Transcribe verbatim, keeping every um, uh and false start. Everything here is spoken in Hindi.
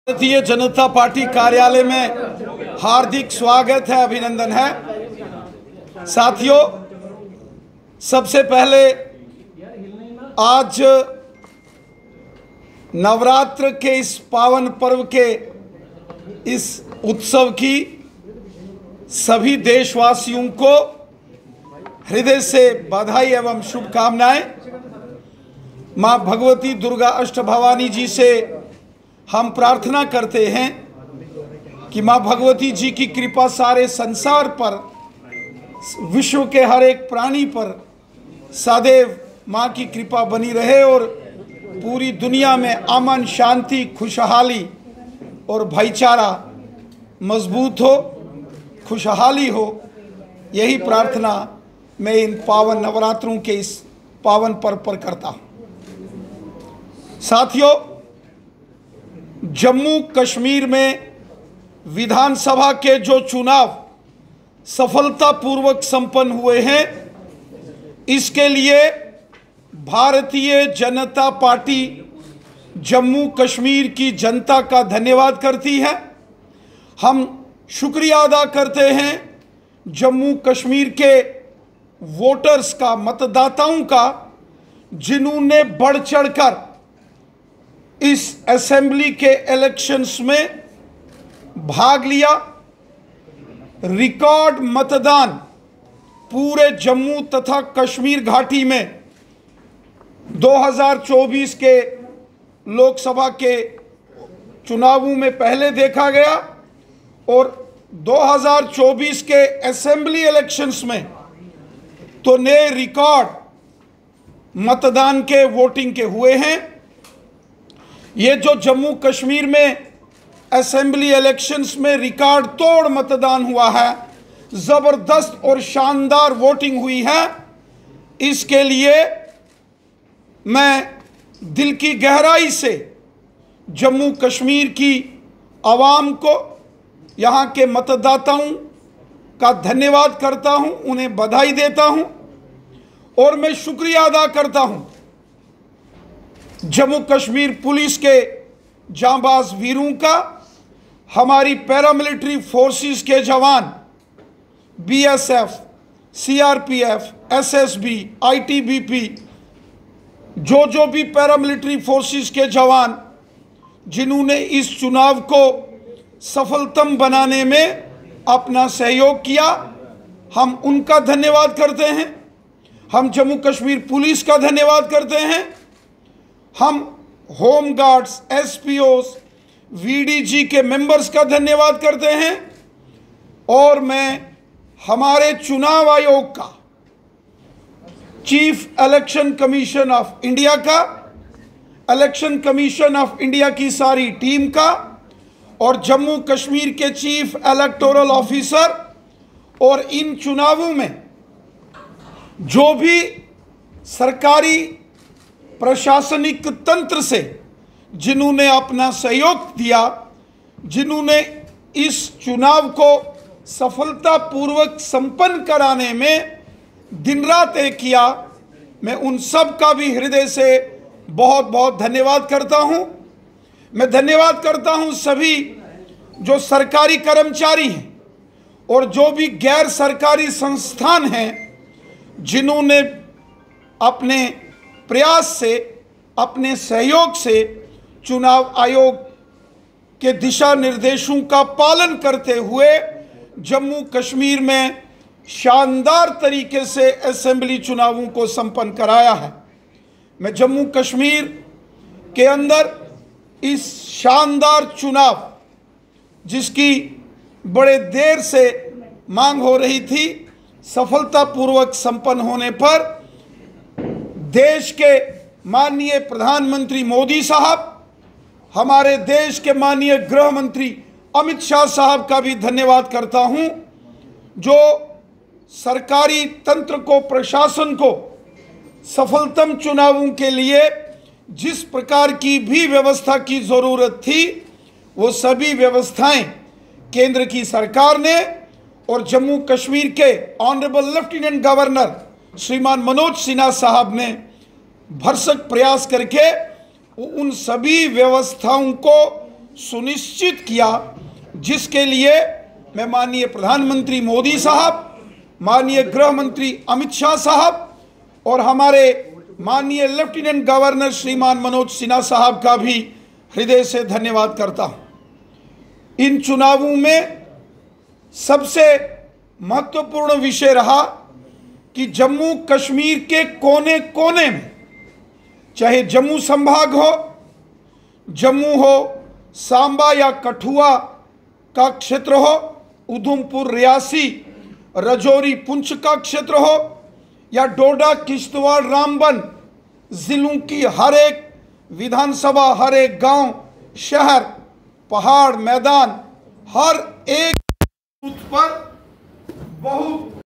भारतीय जनता पार्टी कार्यालय में हार्दिक स्वागत है, अभिनंदन है। साथियों, सबसे पहले आज नवरात्र के इस पावन पर्व के इस उत्सव की सभी देशवासियों को हृदय से बधाई एवं शुभकामनाएं। मां भगवती दुर्गा अष्टभवानी जी से हम प्रार्थना करते हैं कि मां भगवती जी की कृपा सारे संसार पर, विश्व के हर एक प्राणी पर सदैव मां की कृपा बनी रहे और पूरी दुनिया में अमन, शांति, खुशहाली और भाईचारा मजबूत हो, खुशहाली हो। यही प्रार्थना मैं इन पावन नवरात्रों के इस पावन पर्व पर करता हूँ। साथियों, जम्मू कश्मीर में विधानसभा के जो चुनाव सफलतापूर्वक संपन्न हुए हैं, इसके लिए भारतीय जनता पार्टी जम्मू कश्मीर की जनता का धन्यवाद करती है। हम शुक्रिया अदा करते हैं जम्मू कश्मीर के वोटर्स का, मतदाताओं का, जिन्होंने बढ़ चढ़कर इस असेंबली के इलेक्शंस में भाग लिया। रिकॉर्ड मतदान पूरे जम्मू तथा कश्मीर घाटी में दो हज़ार चौबीस के लोकसभा के चुनावों में पहले देखा गया और दो हज़ार चौबीस के असेंबली इलेक्शंस में तो नए रिकॉर्ड मतदान के, वोटिंग के हुए हैं। ये जो जम्मू कश्मीर में असेंबली इलेक्शंस में रिकॉर्ड तोड़ मतदान हुआ है, ज़बरदस्त और शानदार वोटिंग हुई है, इसके लिए मैं दिल की गहराई से जम्मू कश्मीर की आवाम को, यहाँ के मतदाताओं का धन्यवाद करता हूँ, उन्हें बधाई देता हूँ और मैं शुक्रिया अदा करता हूँ जम्मू कश्मीर पुलिस के जांबाज वीरों का, हमारी पैरामिलिट्री फोर्सेस के जवान, बीएसएफ, सीआरपीएफ, एसएसबी, आईटीबीपी, जो जो भी पैरामिलिट्री फोर्सेस के जवान जिन्होंने इस चुनाव को सफलतम बनाने में अपना सहयोग किया, हम उनका धन्यवाद करते हैं। हम जम्मू कश्मीर पुलिस का धन्यवाद करते हैं। हम होम गार्ड्स, एसपीओस, वीडीजी के मेंबर्स का धन्यवाद करते हैं और मैं हमारे चुनाव आयोग का, chief election commission of India का, इलेक्शन कमीशन ऑफ इंडिया की सारी टीम का और जम्मू कश्मीर के चीफ इलेक्टोरल ऑफिसर और इन चुनावों में जो भी सरकारी प्रशासनिक तंत्र से जिन्होंने अपना सहयोग दिया, जिन्होंने इस चुनाव को सफलतापूर्वक संपन्न कराने में दिन रात एक किया, मैं उन सब का भी हृदय से बहुत बहुत धन्यवाद करता हूं। मैं धन्यवाद करता हूं सभी जो सरकारी कर्मचारी हैं और जो भी गैर सरकारी संस्थान हैं, जिन्होंने अपने प्रयास से, अपने सहयोग से चुनाव आयोग के दिशा निर्देशों का पालन करते हुए जम्मू कश्मीर में शानदार तरीके से असेंबली चुनावों को संपन्न कराया है। मैं जम्मू कश्मीर के अंदर इस शानदार चुनाव, जिसकी बड़े देर से मांग हो रही थी, सफलतापूर्वक संपन्न होने पर देश के माननीय प्रधानमंत्री मोदी साहब, हमारे देश के माननीय गृह मंत्री अमित शाह साहब का भी धन्यवाद करता हूं, जो सरकारी तंत्र को, प्रशासन को सफलतम चुनावों के लिए जिस प्रकार की भी व्यवस्था की ज़रूरत थी, वो सभी व्यवस्थाएं केंद्र की सरकार ने और जम्मू कश्मीर के ऑनरेबल लेफ्टिनेंट गवर्नर श्रीमान मनोज सिन्हा साहब ने भरसक प्रयास करके उन सभी व्यवस्थाओं को सुनिश्चित किया, जिसके लिए मैं माननीय प्रधानमंत्री मोदी साहब, माननीय गृह मंत्री अमित शाह साहब और हमारे माननीय लेफ्टिनेंट गवर्नर श्रीमान मनोज सिन्हा साहब का भी हृदय से धन्यवाद करता हूं। इन चुनावों में सबसे महत्वपूर्ण विषय रहा कि जम्मू कश्मीर के कोने कोने में, चाहे जम्मू संभाग हो, जम्मू हो, सांबा या कठुआ का क्षेत्र हो, उधमपुर रियासी राजौरी पुंछ का क्षेत्र हो, या डोडा किश्तवाड़ रामबन जिलों की हर एक विधानसभा, हर एक गांव, शहर, पहाड़, मैदान, हर एक बूथ पर बहुत